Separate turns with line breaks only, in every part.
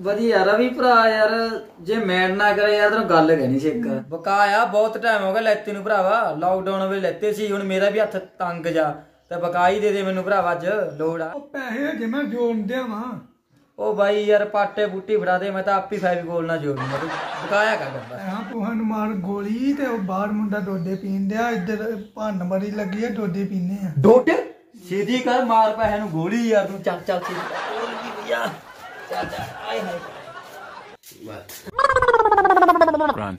ਵਧੀਆ ਰਵੀ ਭਰਾ ਯਾਰ ਜੇ ਮੈਡ ਨਾ ਕਰੇ ਯਾਰ ਤੈਨੂੰ ਗੱਲ ਕਹਿਣੀ ਸੀ ਇੱਕ ਬਕਾਇਆ ਬਹੁਤ ਟਾਈਮ ਹੋ ਗਿਆ ਲੈਤੇ ਨੂੰ ਭਰਾਵਾ ਲਾਕਡਾਊਨ ਵੇਲੇ ਲੈਤੇ ਸੀ ਹੁਣ ਮੇਰਾ ਵੀ ਹੱਥ ਤੰਗ ਜਾ ਤੇ ਬਕਾਈ ਦੇ ਮੈਨੂੰ ਭਰਾਵਾ ਅੱਜ ਲੋੜ ਆ
ਪੈਸੇ ਜੇ ਮੈਂ ਜੋੜਦੇ ਵਾਂ
ਉਹ ਬਾਈ ਯਾਰ ਪਾਟੇ ਬੂਟੀ ਫੜਾ ਦੇ ਮੈਂ ਤਾਂ ਆਪੀ ਫੈਵੀਕੋਲ ਨਾਲ ਜੋੜੂੰਗਾ ਤੂੰ ਬਕਾਇਆ ਕਰ ਦਿੰਦਾ
ਹਾਂ ਤੁਹਾਨੂੰ ਮਾਰ ਗੋਲੀ ਤੇ ਉਹ ਬਾਹਰ ਮੁੰਡਾ ਡੋਡੇ ਪੀਂਦੇ ਆ ਇੱਧਰ ਭੰਨ ਬੜੀ ਲੱਗੀ ਆ ਡੋਡੇ ਪੀਨੇ ਆ
ਡੋਡੇ सीधी कर मार पैसे नु गोली यार तू चल चल सीधी यार चल चल आए हाय रन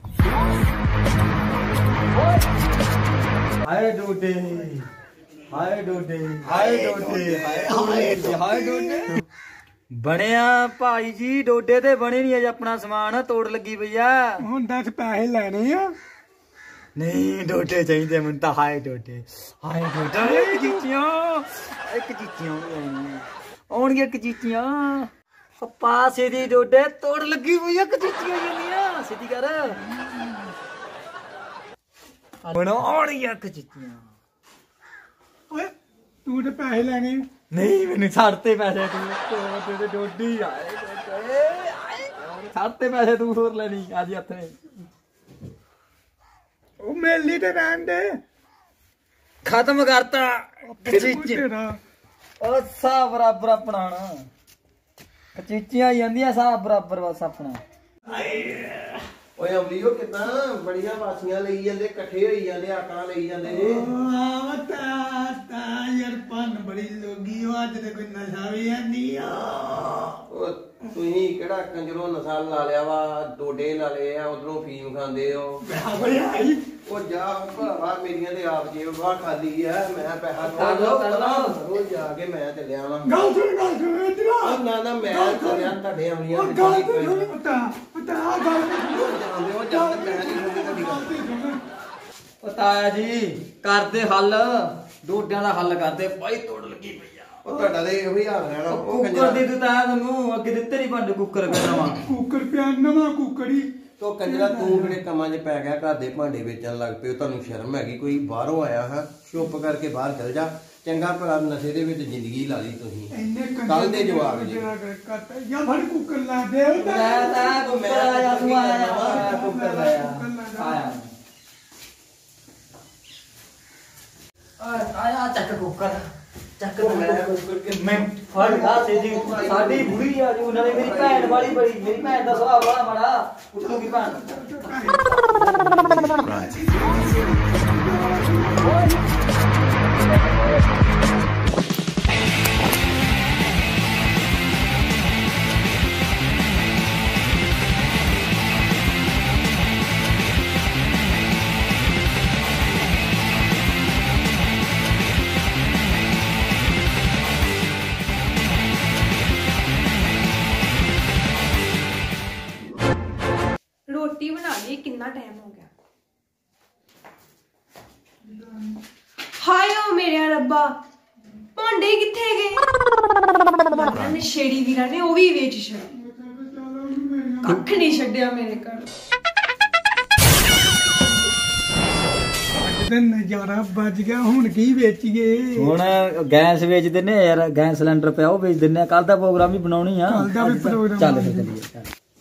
हाय डोडे हाय डोडे हाय डोडे हाय डोडे ਬਣਿਆ ਭਾਈ ਜੀ ਡੋਡੇ ਤੇ ਬਣੇ ਨਹੀਂ ਅਜ ਆਪਣਾ ਸਮਾਨ ਤੋੜ ਲੱਗੀ ਪਈਆ
ਹੁਣ 10 ਪੈਸੇ ਲੈਣੇ ਆ
नहीं डोडे चाहिए मैं तो हाय डोडे एक जीतियां आउणगे एक जीतियां पासे दी डोडे तोड़ लगी हुई है जीतियां जंदियां सीधी कर ਹੁਣ ਆਉਣਗੀਆਂ ਇੱਕ जीतियां
ਓਏ ਤੂੰ ਤੇ ਪੈਸੇ ਲੈਣੇ
नहीं मैंने छाड़ते पैसे तू तेरे डोडी आए छाड़ते पैसे तू होर लेनी आज हथ ने
ਉਹ ਮੇਲੀ ਤੇ ਰਹਿਣ ਦੇ
खत्म करता ਉਹ ਸਾਹ ਬਰਾਬਰ ਆਪਣਾ ਕਚੀਚੀਆਂ ਜਾਂਦੀਆਂ ਸਾਹ ਬਰਾਬਰ ਬਸ ਆਪਣਾ
ਓਏ ਅਮਲੀਓ ਕਿਦਾਂ ਬੜੀਆਂ ਵਾਸੀਆਂ ਲਈ ਜਾਂਦੇ ਇਕੱਠੇ ਹੋਈ ਜਾਂਦੇ ਆਕੜਾਂ ਲਈ ਜਾਂਦੇ ਜੀ
ਤਾ ਯਾਰ ਪੰਨ ਬੜੀ ਲੋਗੀ ਉਹ ਅੱਜ ਤੇ ਕੋਈ ਨਸ਼ਾ ਵੀ ਨਹੀਂ ਆ
ਉਹ ਤੁਸੀਂ ਕਿਹੜਾ ਕੰਜਰੋਂ ਨਸ਼ਾ ਲਾ ਲਿਆ ਵਾ ਡੋਡੇ ਲਾ ਲਏ ਆ ਉਧਰੋਂ ਫੀਮ ਖਾਂਦੇ ਹੋ ਉਹ ਜਾ ਭਰਾਵਾ ਮੇਰੀਆਂ ਤੇ ਆਪ ਜੇਬ ਬਾਹਰ ਖਾਲੀ ਆ ਮੈਂ ਪੈਸਾ ਰੋਜ਼ ਜਾ ਕੇ ਮੈਂ ਚੱਲਿਆ ਵਾਂ
ਗੱਲ ਸੁਣ ਇਧਰ
ਨਾ ਮੈਂ ਚੱਲਿਆ ਤੁਹਾਡੇ ਅਮਲੀਆਂ
ਉਹ ਗੱਲ ਸੁਣ ਪਤਾ ਗੱਲ
ਜਾਂਦੇ ਉਹ ਜਾਂਦੇ ਮੈਂ ਨਹੀਂ ਸੁਣਦੀ ਤੁਹਾਡੀ ਗੱਲ
ਪਤਾਇਆ ਜੀ ਕਰਦੇ ਹੱਲ ਡੋਡਿਆਂ ਦਾ ਹੱਲ ਕਰਦੇ ਭਾਈ ਤੋੜ ਲੱਗੀ ਪਈ ਆ
ਉਹ ਤੁਹਾਡਾ ਤੇ ਇਹੋ ਹੀ ਹਾਲ ਰਹਿਣਾ ਉਹ
ਕੁੱਕਰ ਦੀ ਦਿੱਤਾ ਤੈਨੂੰ ਅੱਗੇ ਦਿੱਤੇ ਨਹੀਂ ਭਾਂਡੇ ਕੁੱਕਰ ਕਰਨਾ
ਕੁੱਕਰ ਪਿਆ ਨਵਾਂ ਕੁੱਕਰੀ
ਤੋ ਕੰਜਰਾ ਤੂੰ ਕਿਹੜੇ ਕੰਮਾਂ 'ਚ ਪੈ ਗਿਆ ਘਰ ਦੇ ਭਾਂਡੇ ਵੇਚਣ ਲੱਗ ਪਏ ਤੁਹਾਨੂੰ ਸ਼ਰਮ ਹੈਗੀ ਕੋਈ ਬਾਹਰੋਂ ਆਇਆ ਹਾਂ ਚੁੱਪ ਕਰਕੇ ਬਾਹਰ ਚਲ ਜਾ ਚੰਗਾ ਭਲਾ ਨਸ਼ੇ ਦੇ ਵਿੱਚ ਜ਼ਿੰਦਗੀ ਲਾ ਲਈ ਤੁਸੀਂ ਕੱਲ ਦੇ ਜਵਾਬ ਜੀ
ਜਾਂ ਫੜ ਕੁੱਕਰ ਲਾ ਦੇ
ਲੈ ਤਾਂ ਕੁੱਕਰ ਆਇਆ ਤੂੰ ਆਇਆ ਕੁੱਕਰ ਆਇਆ ਆਇਆ ਚੱਕ ਕੁੱਕਰ ਚੱਕ ਮੈਂ ਫੜ ਗਾ ਸੇਜੀ ਸਾਡੀ ਬੁੜੀ ਆ ਜੀ ਉਹਨਾਂ ਨੇ ਮੇਰੀ ਭੈਣ ਵਾਲੀ ਬੜੀ ਮੇਰੀ ਭੈਣ ਦਾ ਸੁਭਾਅ ਬੜਾ ਮਾੜਾ ਉੱਠੂਗੀ ਭੈਣ
रोटी बना ली कितना टाइम हो गया हाय ओ मेरे रब्बा भांडे किथे गए नशेड़ी वीरा ने वो भी वेच छड़ा कख नहीं छड्या मेरे घर
नजारा बज गया हुण की बेचीए
ਹੁਣ ਗੈਸ ਵੇਚ ਦਿੰਨੇ ਯਾਰ ਗੈਸ ਸਿਲੰਡਰ ਪਿਆ ਉਹ ਵੇਚ ਦਿੰਨੇ ਕੱਲ ਦਾ ਪ੍ਰੋਗਰਾਮ ਵੀ ਬਣਾਉਣੀ ਆ
ਕੱਲ ਦਾ ਵੀ ਪ੍ਰੋਗਰਾਮ
ਚੱਲ ਫੇ ਚੱਲੀਏ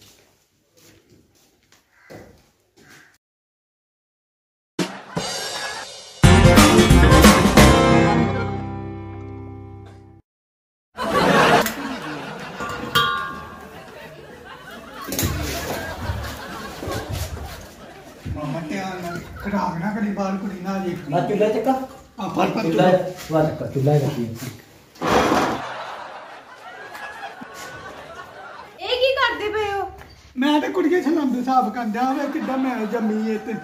खराब ना करी बाल कुड़ी ना जी
ਨਾ ਚੁੱਲ੍ਹਾ ਚੱਕਾ
आ फल पर
ਚੁੱਲ੍ਹਾ ਵਾ ਚੱਕਾ ਚੁੱਲ੍ਹਾ ਰੱਖੀ
ਇਹ ਕੀ ਕਰਦੇ ਪਏ ਹੋ
मैं तो कुड़िए छलंद साफ कर दिया वे किदा मैं जम्मी है ते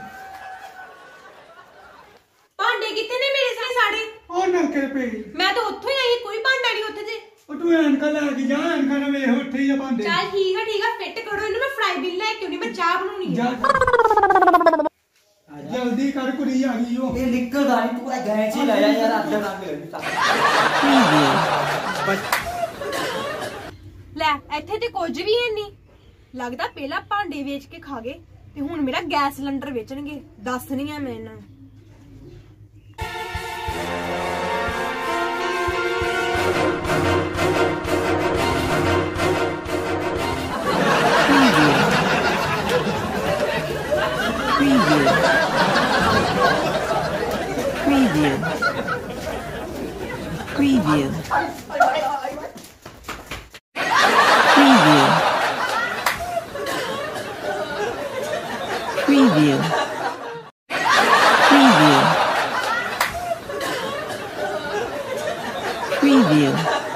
ਭਾਂਡੇ ਕਿੱਥੇ ਨੇ ਮੇਰੇ ਸਾਰੇ
ओ नलके पे
ਮੈਂ ਤਾਂ ਉੱਥੋਂ ਹੀ ਆਈ ਕੋਈ ਭਾਂਡਾ ਨਹੀਂ ਉੱਥੇ ਜੇ
ओ तू एनका लेके जा एनका ना वे उठे ही बांधे
ਚੱਲ ਠੀਕ ਆ ਫਿੱਟ ਕਰੋ ਇਹਨੂੰ ਮੈਂ ਫਰਾਈ ਬਿਲ ਲੈ ਕੇ ਆਉਣੀ ਮੈਂ ਚਾਹ ਬਣਾਉਣੀ ਆ
जल्दी कर कुड़ी आ गई हो
ਇਹ ਨਿਕਲਦਾ ਨਹੀਂ ਤੂੰ ਇਹ ਗੈਸ ਹੀ ਲਾਇਆ ਯਾਰ ਅੱਧ ਰੰਗ
ਲੈ ਇੱਥੇ ਤੇ ਕੁਝ ਵੀ ਹੈ ਨਹੀਂ ਲੱਗਦਾ ਪਹਿਲਾਂ ਭਾਂਡੇ ਵੇਚ ਕੇ ਖਾ ਗਏ ਤੇ ਹੁਣ ਮੇਰਾ ਗੈਸ ਸਿਲੰਡਰ ਵੇਚਣਗੇ ਦੱਸਣੀ ਆ ਮੈਂ ਇਹਨਾਂ ਨੂੰ
Preview. Preview. Preview. Preview. Preview.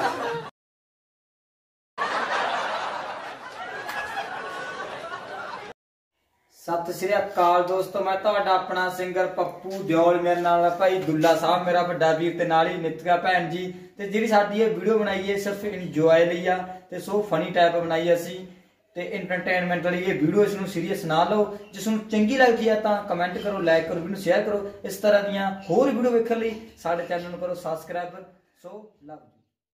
Sat Sri ਅਕਾਲ ਦੋਸਤੋ, ਮੈਂ ਤੁਹਾਡਾ ਆਪਣਾ ਸਿੰਗਰ ਪੱਪੂ ਦਿਓਲ। ਮੇਰੇ ਨਾਲ ਭਾਈ ਦੁੱਲਾ ਸਾਹਿਬ ਮੇਰਾ ਵੱਡਾ ਵੀਰ ਤੇ ਨਾਲ ਹੀ ਨਿਤਿਕਾ ਭੈਣ ਜੀ। ਤੇ ਜਿਹੜੀ ਸਾਡੀ ਇਹ ਵੀਡੀਓ ਬਣਾਈ ਹੈ ਸਿਰਫ ਇੰਜੋਏ ਲਈ ਆ ਤੇ ਸੋ ਫਨੀ ਟਾਈਪ ਬਣਾਈ ਅਸੀਂ ਤੇ ਐਂਟਰਟੇਨਮੈਂਟ ਲਈ ਇਹ ਵੀਡੀਓ। ਇਸ ਨੂੰ ਸੀਰੀਅਸ ਨਾ ਲਓ। ਜਿਸ ਨੂੰ ਚੰਗੀ ਲੱਗਦੀ ਆ ਤਾਂ ਕਮੈਂਟ ਕਰੋ, ਲਾਈਕ ਕਰੋ, ਵੀਡੀਓ ਸ਼ੇਅਰ ਕਰੋ। ਇਸ ਤਰ੍ਹਾਂ ਦੀਆਂ ਹੋਰ ਵੀਡੀਓ ਵੇਖਣ ਲਈ ਸਾਡੇ ਚੈਨਲ ਨੂੰ ਕਰੋ ਸਬਸਕ੍ਰਾਈਬ। So love you.